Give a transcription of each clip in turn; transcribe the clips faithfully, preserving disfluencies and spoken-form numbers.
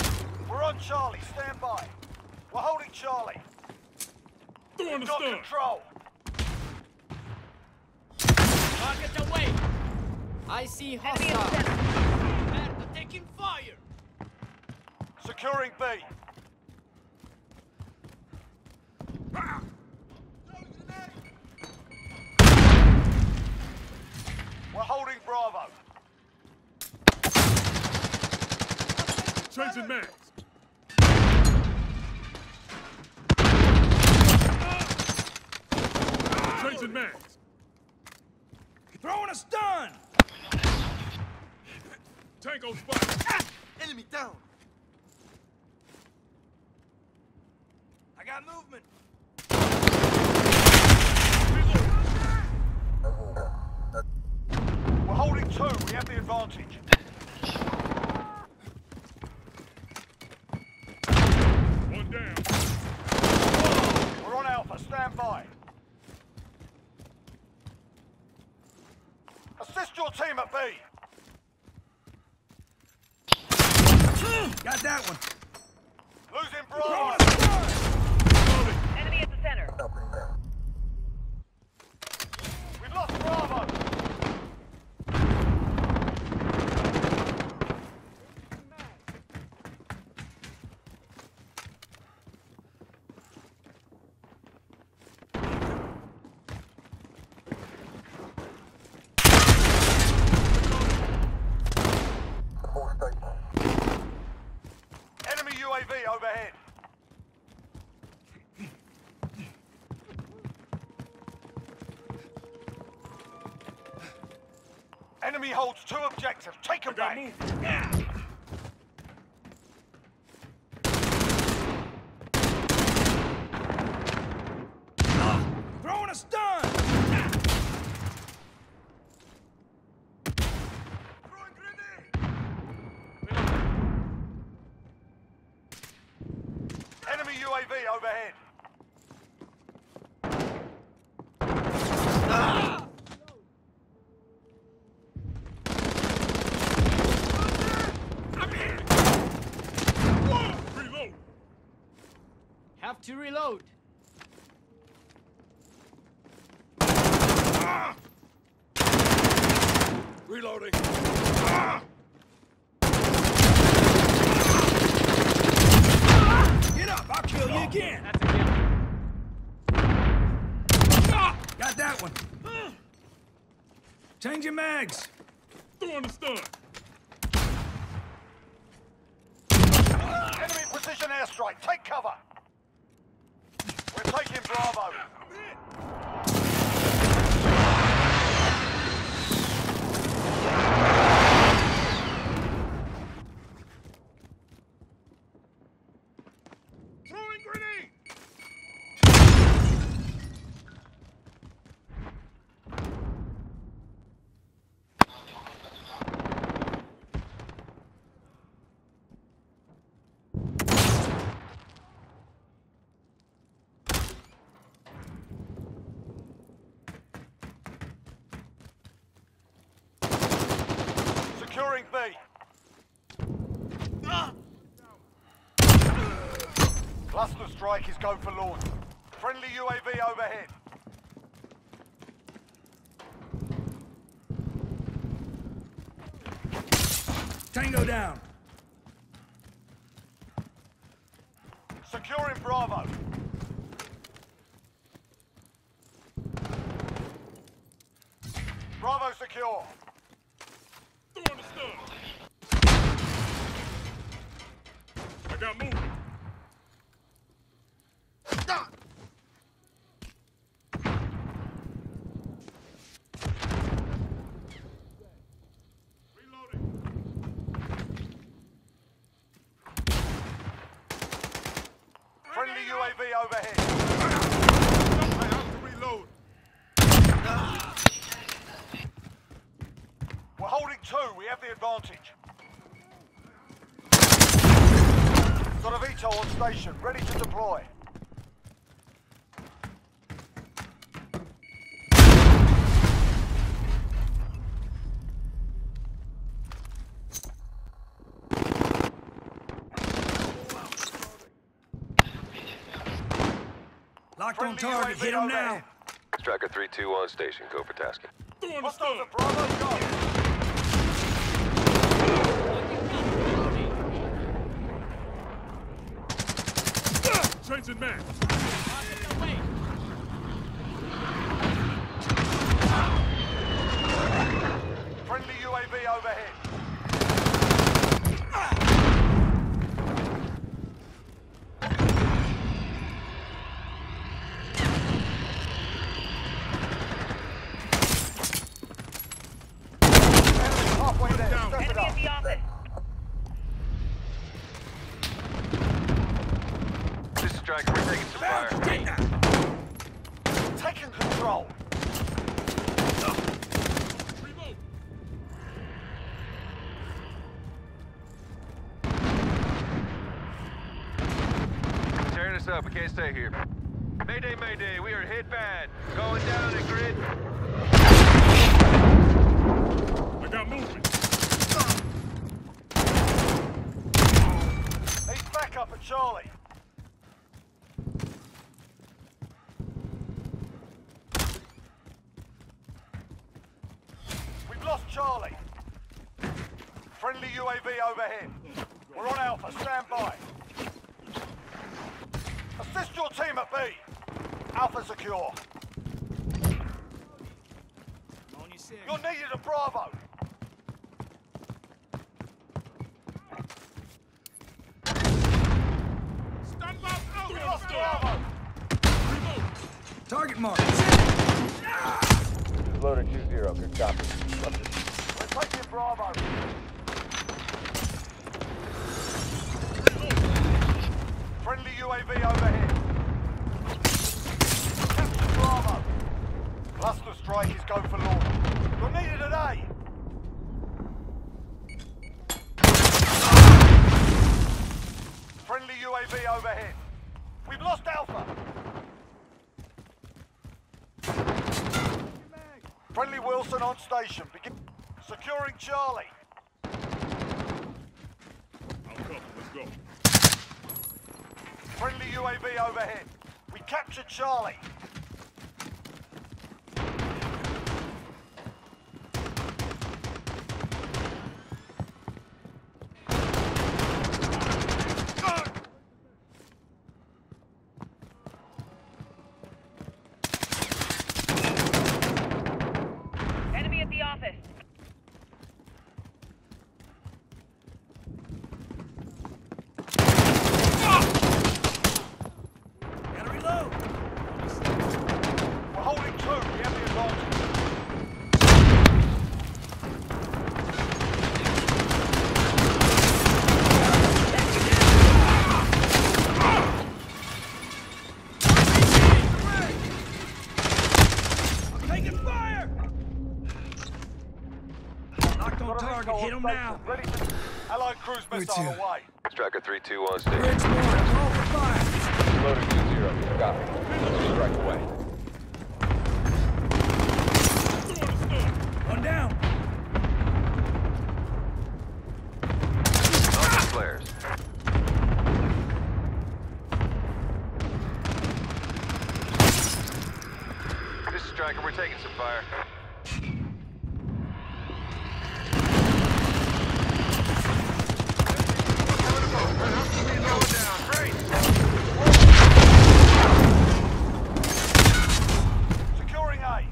We're on Charlie, stand by. We're holding Charlie. Throw on the Got stun. control. Target away! I see Enemy in the hostile. center. Merda, taking fire! Securing B. We're holding Bravo. Changing mags. Changing mags. Throwing a stun! Tango spot. Ah! Enemy down! I got movement! We're holding two, we have the advantage. One down. We're on Alpha, stand by. Assist your team at B. Got that one! Losing Throwing Bravo. a stun! Enemy at the center. We've lost Bravo. Enemy U A V overhead. Enemy holds two objectives. Take them Got back. movement. Throwing a stun! Throwing grenade! Enemy U A V overhead. Reload. Have to reload. Reloading. Get up! I'll kill you again! That's a kill. Got that one! Change your mags! Throw on the stun. Enemy precision airstrike. Take cover. We're taking Bravo. Throwing grenade. Securing B. Cluster strike is go for launch. Friendly U A V overhead. Tango down! Securing Bravo. Bravo secure. Throw on the stun. I got movement. Reloading. Friendly U A V overhead. I have to reload. We're holding two. We have the advantage. Got a V TOL on station, ready to deploy. Locked on Friendly target. U A V Hit him overhead. now. Striker three two on station. Go for tasking. Throwing the Hostiles stun. at Bravo, go! Changing man. Rocket away. Friendly U A V overhead. Enemy halfway there. Down. Step it Enemy up. at the office. This is Striker. We're taking some fire. Take that. Taking control. Reload. Tearing us up. We can't stay here. Mayday, mayday. We are hit bad. Going down at grid. I got movement. He's back up at Charlie. We've lost Charlie. Friendly U A V overhead. We're on Alpha. Stand by. Assist your team at B. Alpha secure. On your six. You're needed at Bravo. Stun box out. We Throwing the lost stun. Bravo. Reload. Target mark. Loader two zero. Good copy. We're taking Bravo. Friendly U A V overhead. Capture Bravo. Cluster strike is go for law. You're needed at A. Friendly U A V overhead. We've lost Alpha. Friendly Wilson on station. Begin securing Charlie. I'll cover. Let's go. Friendly U A V overhead. We captured Charlie. Enemy at the office. Gotta reload. We're holding two. We have the advantage. I'm taking fire. Locked on Got a target. missile Hit on him station. now. Ready to... Allied cruise Where missile to? away. Striker three two on station. Bridge mark. Call for fire. Loader two zero. Good copy. Strike away. Throwing the stun. One down. Launching flares. This is Striker. We're taking some fire. Securing A.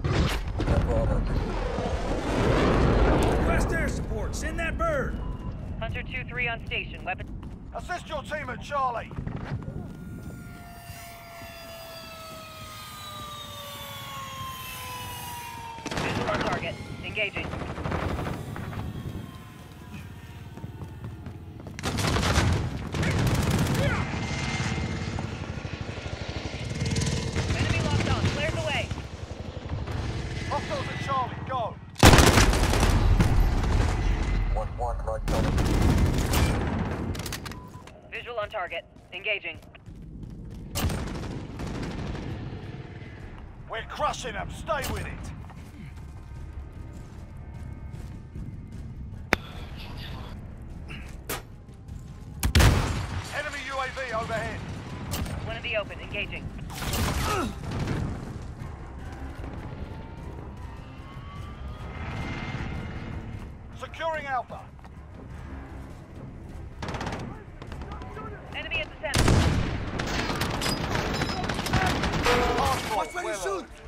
Request air support. Send that bird. Hunter two three on station. Weapon. Assist your team at Charlie. Visual on target. Engaging. Enemy locked on. Flares away. Hostiles at Charlie. Go. Visual on target. Engaging. We're crushing them. Stay with it. Enemy U A V overhead. One in the open. Engaging. Securing Alpha. Enemy at the center. Hardpoint, Watch where you well shoot! earned.